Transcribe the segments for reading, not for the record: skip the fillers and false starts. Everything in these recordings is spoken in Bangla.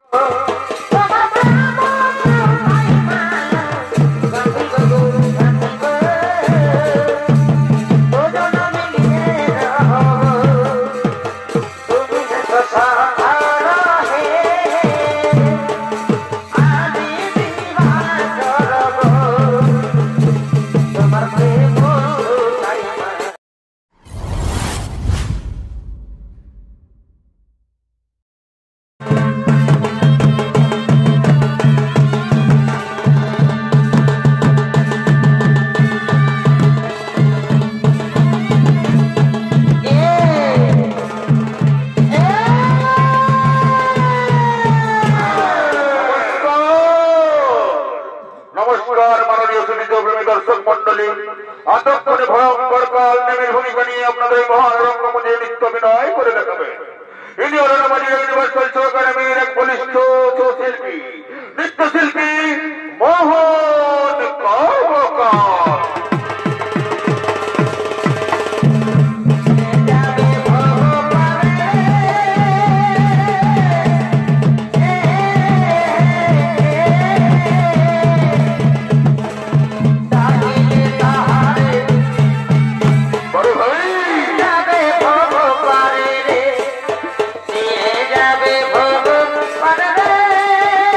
যাবে ভোগ পারে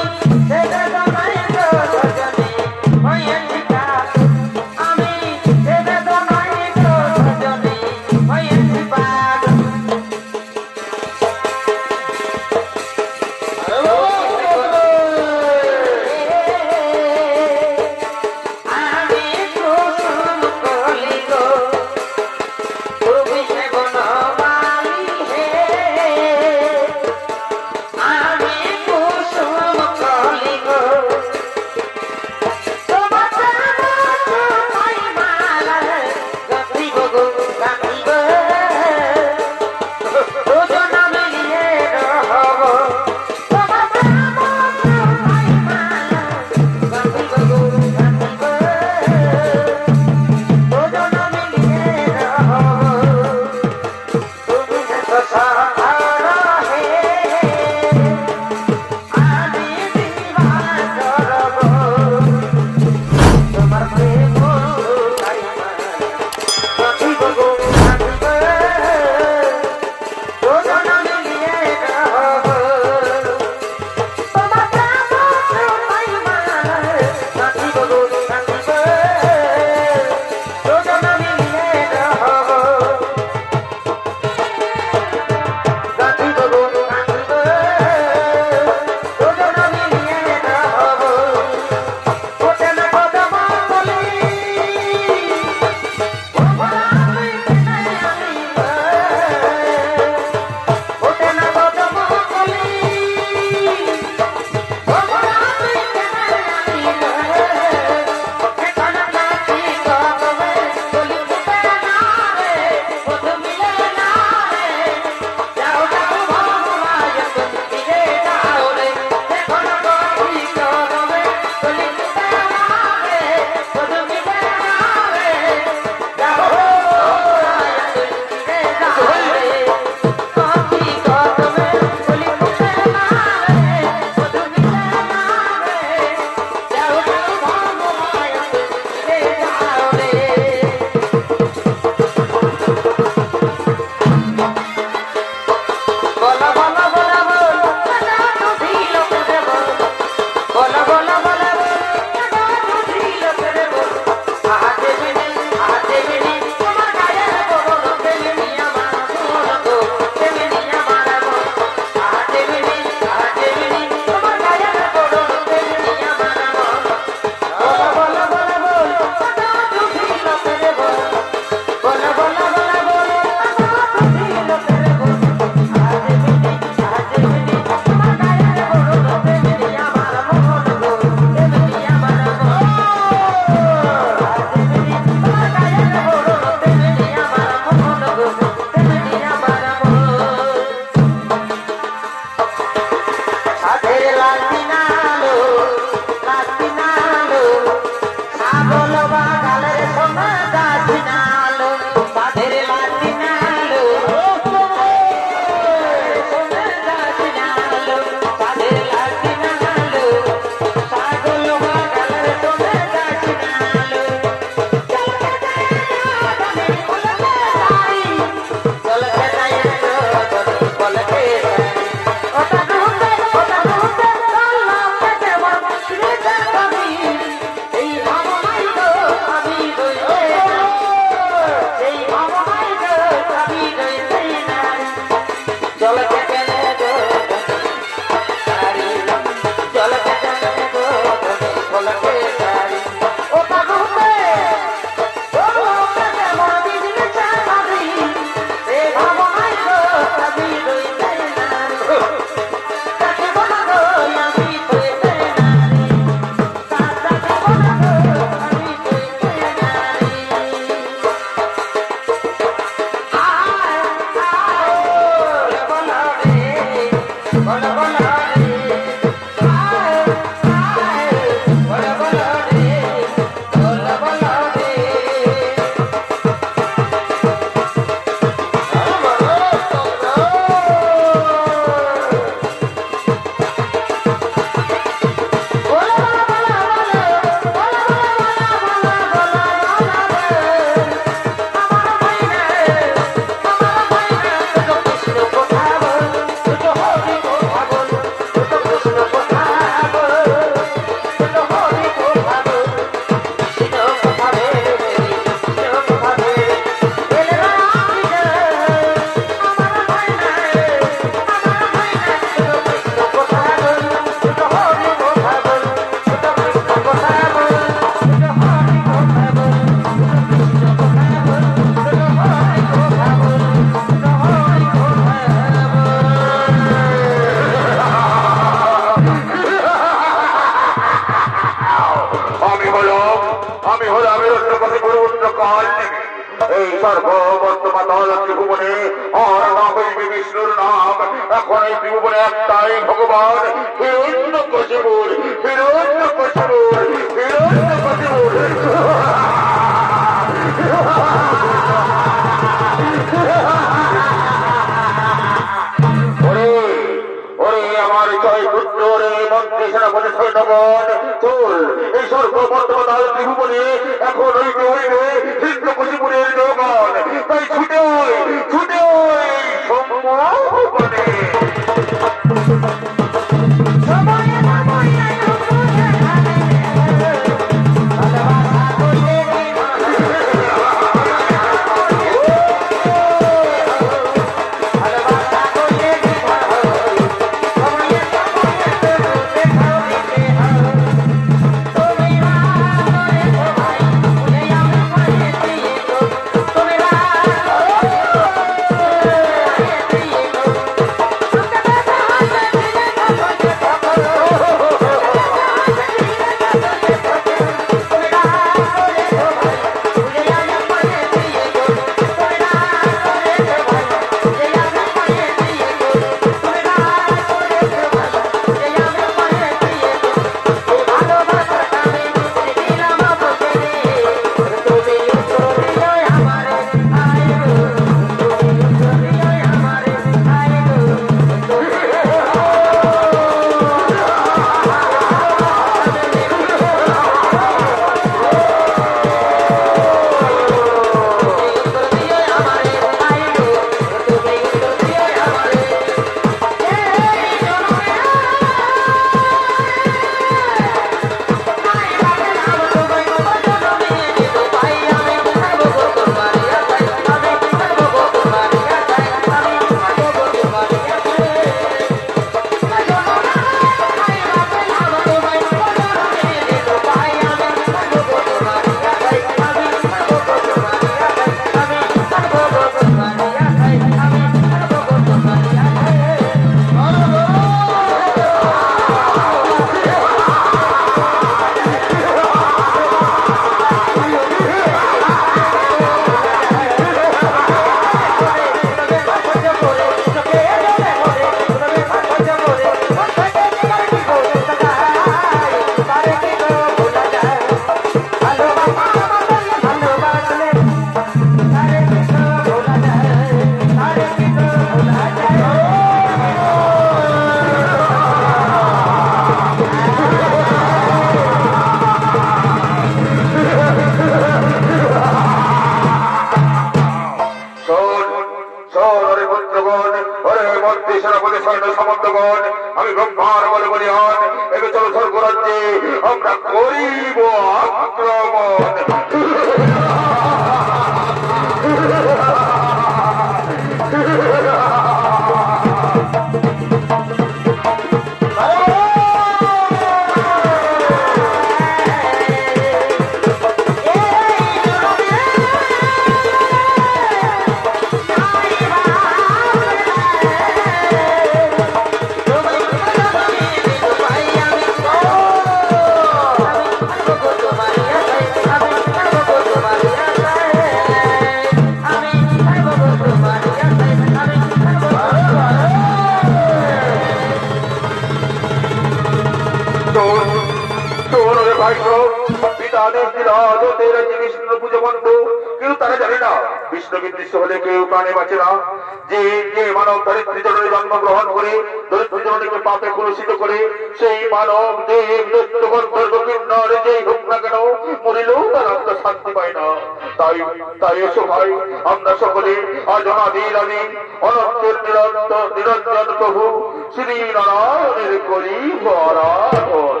পিতা তেরা বিষ্ণু পুজো বন্ধ কেউ তারা জানে না বিষ্ণুকে দৃশ্য হলে কেউ প্রাণে বাঁচে না যে যে মানব ধরিত্রী জননে জন্মগ্রহণ করে ধরিত্রী জননীকে পাপে কলুষিত করে সেই মানব দেব দৈত্যগন্ধর্ব কিন্নর যেই হোক না কেন মরিলেও তার আত্মা শান্তি পায় না। তাই তাই এসো ভাই আমরা সকলে আজ অনাদির আদি অনন্তের নিরঞ্জন প্রভু শ্রী নারায়ণের করি আরাধন।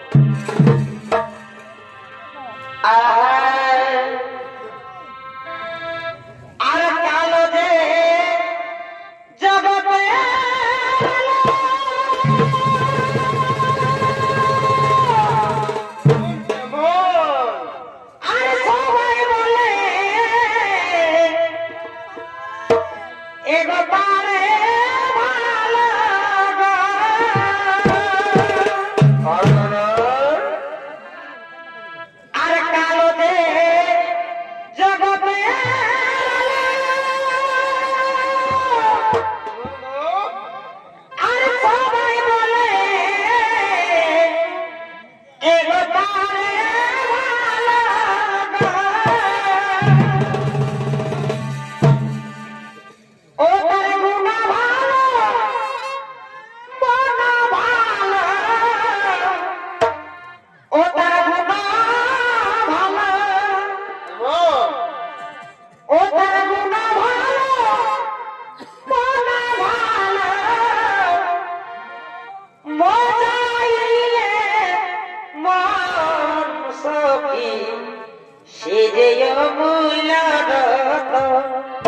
আর কালো যে জগতে আর সবাই বলে এগো পারে ভালো আর কালো যে জগতে আর সবাই বলে এগো পারে ভালো ও তার গুণা ভালো মনা ভালো ও তার গুণা ভালো ও তার গুণা ভালো মনা ভালো মজাইলে মন সখী সে যে অমূল্য রতন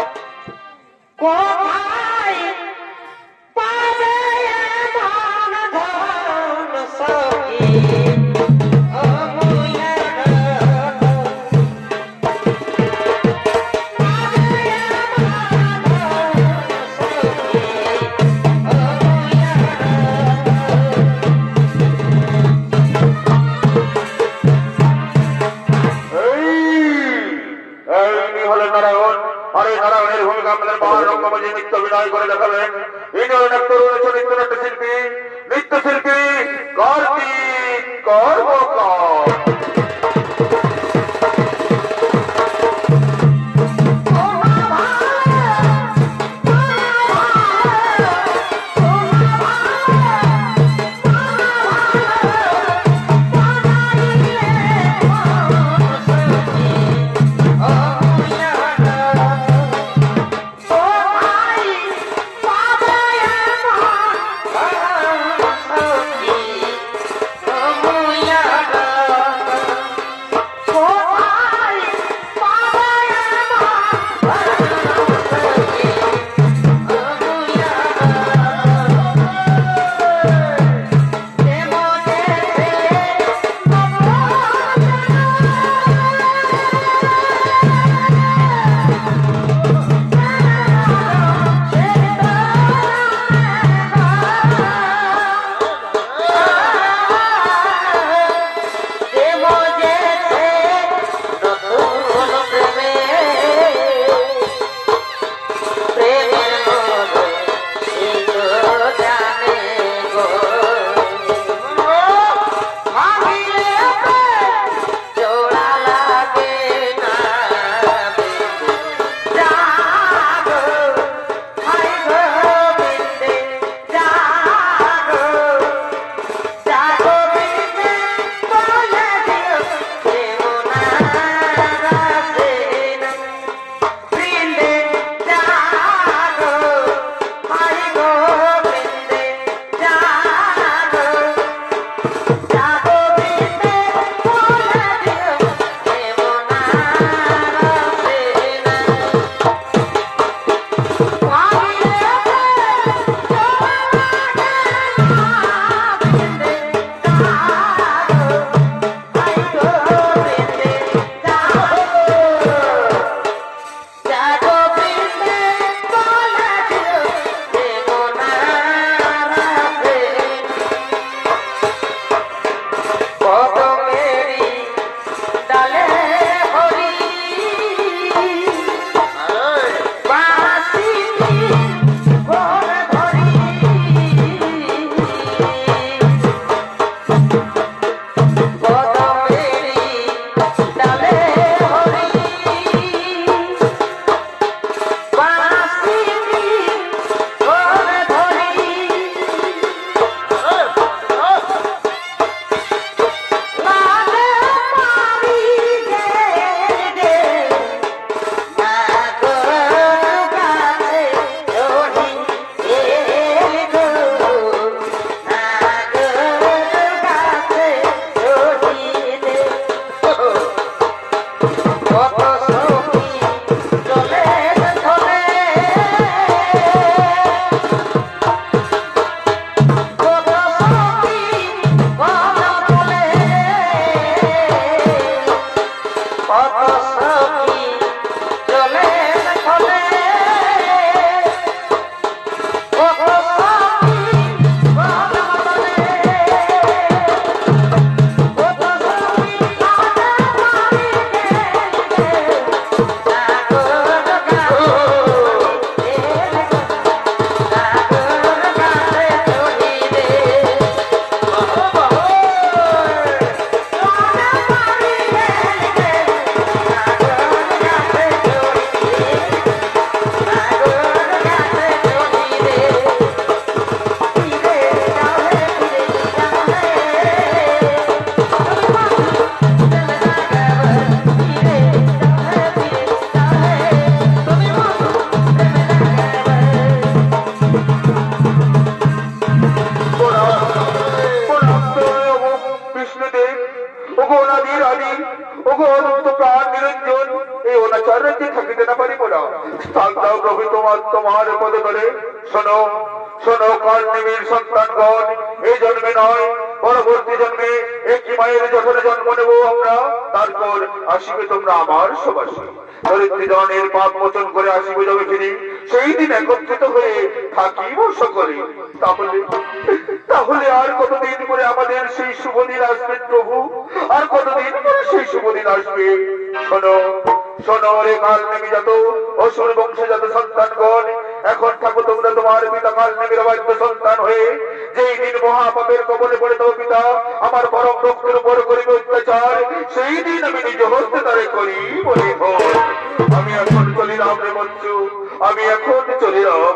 কোথায় পাবে মন ধন সখী অমূল্য রতন নারায়ণ আরে নারায়ণের ভূমিকা আমাদের মহান রঙ্গমঞ্চে নৃত্য অভিনয় করে দেখাবেন। ইনি হলেন এক তরুণ চরিত্র নৃত্যশিল্পী নৃত্যশিল্পী কার্তিক কর্মকার। Oh, স্থান দাও প্রভু তোমার পদে করে। শোনো শোনো কাল নিবিড় সন্তানগণ, এই জন্মে নয় পরবর্তী জন্মে একই মায়ের জঠরে জন্ম নেব আমরা, তারপর আসিবে তোমরা আমার সবাসী। ধরিত্রী জনের পাপ মোচন করে আসিবে যাবে ফিরি, সেই দিন একত্রিত হয়ে থাকিব সকলে। তাহলে তাহলে আর কতদিন পরে আমাদের সেই শুভ দিন আসবে প্রভু? আর কতদিন পরে সেই শুভ দিন আসবে? শোনো শোনো রে কাল নেমে যত অসুর বংশজাত সন্তানগণ, এখন থাকো তোমরা তোমার পিতা কাল নেমের অবাধ্য সন্তান হয়ে। যেই দিন মহাপাপের কবলে পড়ে তো পিতা আমার পরম রক্তের উপর করিবে অত্যাচার, সেই দিন আমি নিজ হস্তে তারে করি বলে ভোর। আমি এখন চলিলাম রে বঞ্চু, আমি এখন চলিলাম।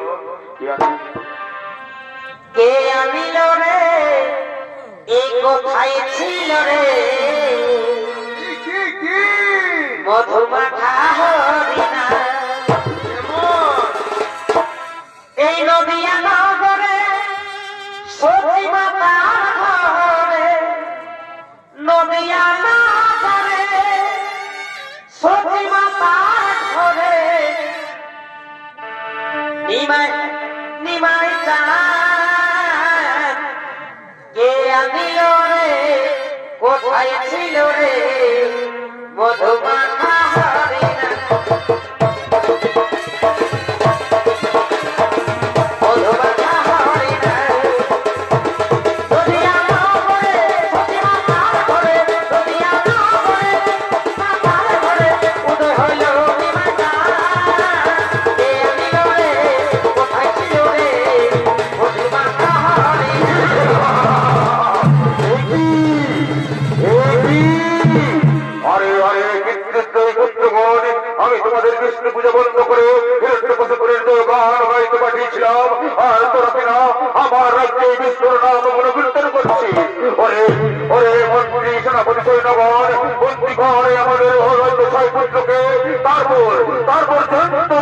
কে আনিল রে, এই কোথায় ছিল রে মধুমাখা হরিণা? এই নদিয়া নগরে সতী মাতার ঘরে, নদিয়া নগরে সতী মাতার ঘরে নিমাই নিমাই চাঁদ কে আনিল রে, কোথায় ছিল রে মধুমাখা হরিণা? মধুমাখা হরিণা নদিয়া নগরে সতী মাতার ঘরে, নদিয়া নগরে মাতার ঘরে উদয় হইল নিমাই চাঁদ। কে আনিল রে, কোথায় ছিল রে মধুমাখা হরিণা? আরে আরে পুত্রগণ, আমি তোমাদের বিষ্ণু পূজা বন্ধ করে হিরণ্যকশিপুরের দেবগান গাইতে পাঠিয়েছিলাম, আর তোরা কিনা আমার রাজ্যে বিষ্ণুর নাম গুণকীর্তন করছি। ওরে ওরে মন্ত্রী সেনাপতি সৈন্যগণ, বন্দী করে আমাদের ছয় পুত্রকে, তারপর তারপর